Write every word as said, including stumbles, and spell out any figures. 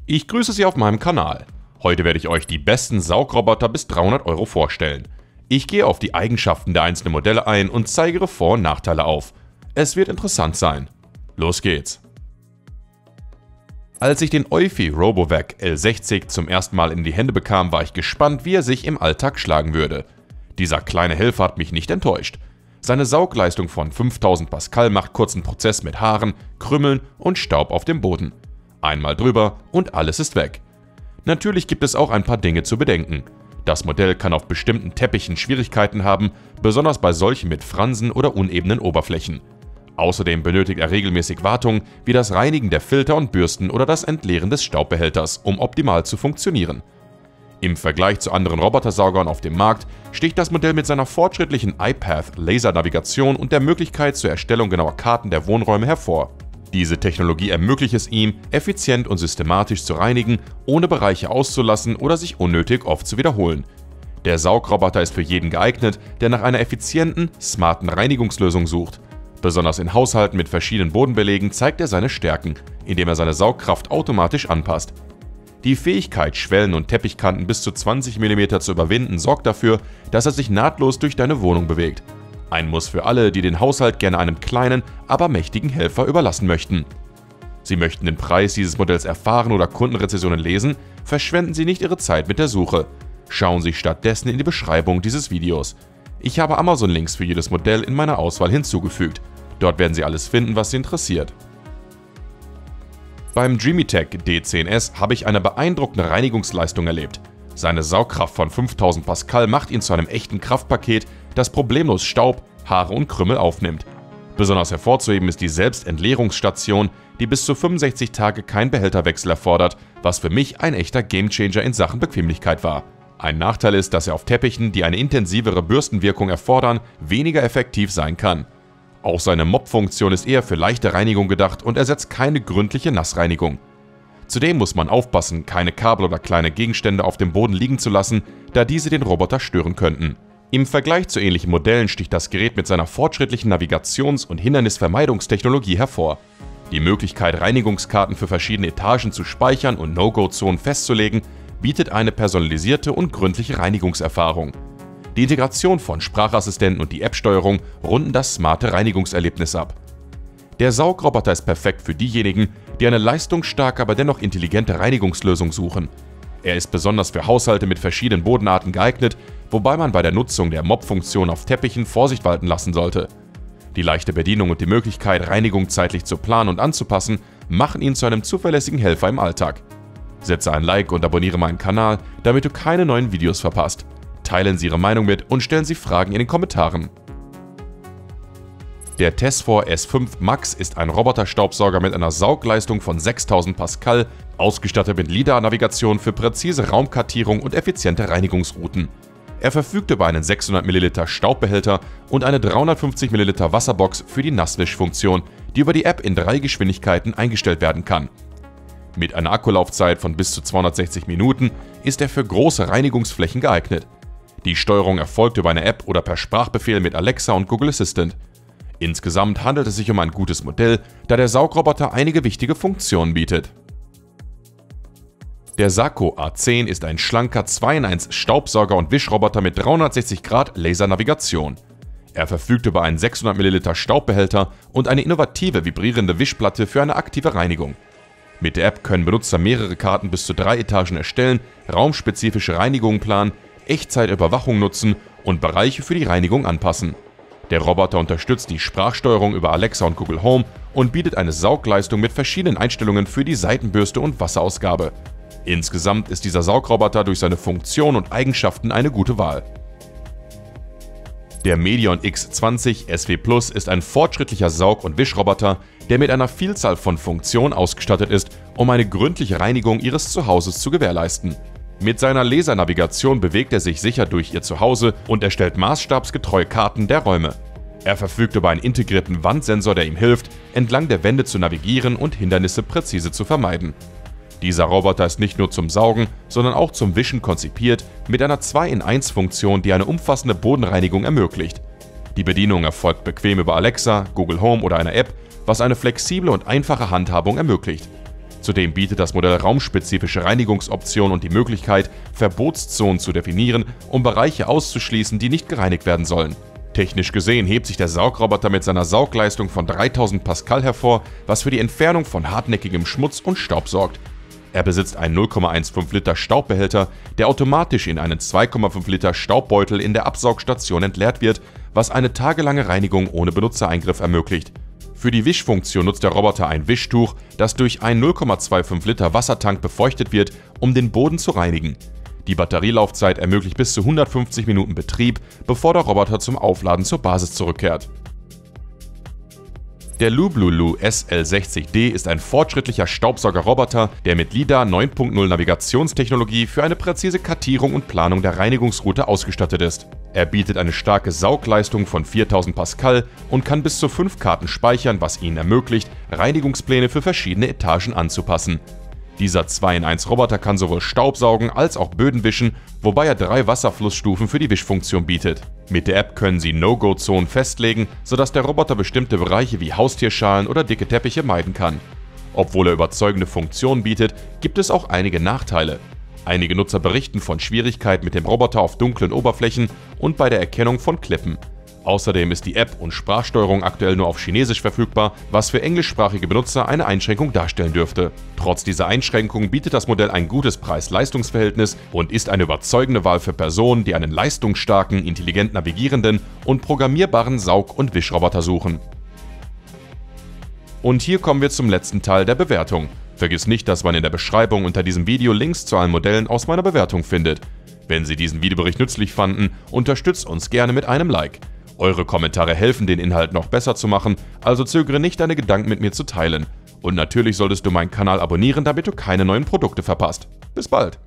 Ich grüße Sie auf meinem Kanal. Heute werde ich euch die besten Saugroboter bis dreihundert Euro vorstellen. Ich gehe auf die Eigenschaften der einzelnen Modelle ein und zeige ihre Vor- und Nachteile auf. Es wird interessant sein. Los geht's! Als ich den Eufy RoboVac L sechzig zum ersten Mal in die Hände bekam, war ich gespannt, wie er sich im Alltag schlagen würde. Dieser kleine Helfer hat mich nicht enttäuscht. Seine Saugleistung von fünftausend Pascal macht kurzen Prozess mit Haaren, Krümmeln und Staub auf dem Boden. Einmal drüber und alles ist weg. Natürlich gibt es auch ein paar Dinge zu bedenken. Das Modell kann auf bestimmten Teppichen Schwierigkeiten haben, besonders bei solchen mit Fransen oder unebenen Oberflächen. Außerdem benötigt er regelmäßig Wartung, wie das Reinigen der Filter und Bürsten oder das Entleeren des Staubbehälters, um optimal zu funktionieren. Im Vergleich zu anderen Robotersaugern auf dem Markt sticht das Modell mit seiner fortschrittlichen iPath-Lasernavigation und der Möglichkeit zur Erstellung genauer Karten der Wohnräume hervor. Diese Technologie ermöglicht es ihm, effizient und systematisch zu reinigen, ohne Bereiche auszulassen oder sich unnötig oft zu wiederholen. Der Saugroboter ist für jeden geeignet, der nach einer effizienten, smarten Reinigungslösung sucht. Besonders in Haushalten mit verschiedenen Bodenbelägen zeigt er seine Stärken, indem er seine Saugkraft automatisch anpasst. Die Fähigkeit, Schwellen und Teppichkanten bis zu zwanzig Millimeter zu überwinden, sorgt dafür, dass er sich nahtlos durch deine Wohnung bewegt. Ein Muss für alle, die den Haushalt gerne einem kleinen, aber mächtigen Helfer überlassen möchten. Sie möchten den Preis dieses Modells erfahren oder Kundenrezensionen lesen? Verschwenden Sie nicht Ihre Zeit mit der Suche. Schauen Sie stattdessen in die Beschreibung dieses Videos. Ich habe Amazon-Links für jedes Modell in meiner Auswahl hinzugefügt. Dort werden Sie alles finden, was Sie interessiert. Beim Dreamitech D zehn S habe ich eine beeindruckende Reinigungsleistung erlebt. Seine Saugkraft von fünftausend Pascal macht ihn zu einem echten Kraftpaket, das problemlos Staub, Haare und Krümmel aufnimmt. Besonders hervorzuheben ist die Selbstentleerungsstation, die bis zu fünfundsechzig Tage keinen Behälterwechsel erfordert, was für mich ein echter Gamechanger in Sachen Bequemlichkeit war. Ein Nachteil ist, dass er auf Teppichen, die eine intensivere Bürstenwirkung erfordern, weniger effektiv sein kann. Auch seine Mop-Funktion ist eher für leichte Reinigung gedacht und ersetzt keine gründliche Nassreinigung. Zudem muss man aufpassen, keine Kabel oder kleine Gegenstände auf dem Boden liegen zu lassen, da diese den Roboter stören könnten. Im Vergleich zu ähnlichen Modellen sticht das Gerät mit seiner fortschrittlichen Navigations- und Hindernisvermeidungstechnologie hervor. Die Möglichkeit, Reinigungskarten für verschiedene Etagen zu speichern und No-Go-Zonen festzulegen, bietet eine personalisierte und gründliche Reinigungserfahrung. Die Integration von Sprachassistenten und die App-Steuerung runden das smarte Reinigungserlebnis ab. Der Saugroboter ist perfekt für diejenigen, die eine leistungsstarke, aber dennoch intelligente Reinigungslösung suchen. Er ist besonders für Haushalte mit verschiedenen Bodenarten geeignet, wobei man bei der Nutzung der Mop-Funktion auf Teppichen Vorsicht walten lassen sollte. Die leichte Bedienung und die Möglichkeit, Reinigung zeitlich zu planen und anzupassen, machen ihn zu einem zuverlässigen Helfer im Alltag. Setze ein Like und abonniere meinen Kanal, damit du keine neuen Videos verpasst. Teilen Sie Ihre Meinung mit und stellen Sie Fragen in den Kommentaren. Der Tesfor S fünf Max ist ein Roboterstaubsauger mit einer Saugleistung von sechstausend Pascal, ausgestattet mit LiDAR-Navigation für präzise Raumkartierung und effiziente Reinigungsrouten. Er verfügt über einen sechshundert Milliliter Staubbehälter und eine dreihundertfünfzig Milliliter Wasserbox für die Nasswischfunktion, die über die App in drei Geschwindigkeiten eingestellt werden kann. Mit einer Akkulaufzeit von bis zu zweihundertsechzig Minuten ist er für große Reinigungsflächen geeignet. Die Steuerung erfolgt über eine App oder per Sprachbefehl mit Alexa und Google Assistant. Insgesamt handelt es sich um ein gutes Modell, da der Saugroboter einige wichtige Funktionen bietet. Der Sako A zehn ist ein schlanker zwei in eins Staubsauger und Wischroboter mit dreihundertsechzig Grad Lasernavigation. Er verfügt über einen sechshundert Milliliter Staubbehälter und eine innovative vibrierende Wischplatte für eine aktive Reinigung. Mit der App können Benutzer mehrere Karten bis zu drei Etagen erstellen, raumspezifische Reinigungen planen, Echtzeitüberwachung nutzen und Bereiche für die Reinigung anpassen. Der Roboter unterstützt die Sprachsteuerung über Alexa und Google Home und bietet eine Saugleistung mit verschiedenen Einstellungen für die Seitenbürste und Wasserausgabe. Insgesamt ist dieser Saugroboter durch seine Funktion und Eigenschaften eine gute Wahl. Der Medion X zwanzig S W Plus ist ein fortschrittlicher Saug- und Wischroboter, der mit einer Vielzahl von Funktionen ausgestattet ist, um eine gründliche Reinigung Ihres Zuhauses zu gewährleisten. Mit seiner Lasernavigation bewegt er sich sicher durch Ihr Zuhause und erstellt maßstabsgetreue Karten der Räume. Er verfügt über einen integrierten Wandsensor, der ihm hilft, entlang der Wände zu navigieren und Hindernisse präzise zu vermeiden. Dieser Roboter ist nicht nur zum Saugen, sondern auch zum Wischen konzipiert, mit einer zwei in eins Funktion, die eine umfassende Bodenreinigung ermöglicht. Die Bedienung erfolgt bequem über Alexa, Google Home oder einer App, was eine flexible und einfache Handhabung ermöglicht. Zudem bietet das Modell raumspezifische Reinigungsoptionen und die Möglichkeit, Verbotszonen zu definieren, um Bereiche auszuschließen, die nicht gereinigt werden sollen. Technisch gesehen hebt sich der Saugroboter mit seiner Saugleistung von dreitausend Pascal hervor, was für die Entfernung von hartnäckigem Schmutz und Staub sorgt. Er besitzt einen null Komma fünfzehn Liter Staubbehälter, der automatisch in einen zwei Komma fünf Liter Staubbeutel in der Absaugstation entleert wird, was eine tagelange Reinigung ohne Benutzereingriff ermöglicht. Für die Wischfunktion nutzt der Roboter ein Wischtuch, das durch einen null Komma fünfundzwanzig Liter Wassertank befeuchtet wird, um den Boden zu reinigen. Die Batterielaufzeit ermöglicht bis zu hundertfünfzig Minuten Betrieb, bevor der Roboter zum Aufladen zur Basis zurückkehrt. Der Lublulu S L sechzig D ist ein fortschrittlicher Staubsaugerroboter, der mit LiDAR neun Punkt null Navigationstechnologie für eine präzise Kartierung und Planung der Reinigungsroute ausgestattet ist. Er bietet eine starke Saugleistung von viertausend Pascal und kann bis zu fünf Karten speichern, was ihnen ermöglicht, Reinigungspläne für verschiedene Etagen anzupassen. Dieser zwei in eins Roboter kann sowohl Staub saugen als auch Böden wischen, wobei er drei Wasserflussstufen für die Wischfunktion bietet. Mit der App können Sie No-Go-Zonen festlegen, sodass der Roboter bestimmte Bereiche wie Haustierschalen oder dicke Teppiche meiden kann. Obwohl er überzeugende Funktionen bietet, gibt es auch einige Nachteile. Einige Nutzer berichten von Schwierigkeiten mit dem Roboter auf dunklen Oberflächen und bei der Erkennung von Klippen. Außerdem ist die App und Sprachsteuerung aktuell nur auf Chinesisch verfügbar, was für englischsprachige Benutzer eine Einschränkung darstellen dürfte. Trotz dieser Einschränkung bietet das Modell ein gutes Preis-Leistungs-Verhältnis und ist eine überzeugende Wahl für Personen, die einen leistungsstarken, intelligent navigierenden und programmierbaren Saug- und Wischroboter suchen. Und hier kommen wir zum letzten Teil der Bewertung. Vergiss nicht, dass man in der Beschreibung unter diesem Video Links zu allen Modellen aus meiner Bewertung findet. Wenn Sie diesen Videobericht nützlich fanden, unterstützt uns gerne mit einem Like. Eure Kommentare helfen, den Inhalt noch besser zu machen, also zögere nicht, deine Gedanken mit mir zu teilen. Und natürlich solltest du meinen Kanal abonnieren, damit du keine neuen Produkte verpasst. Bis bald!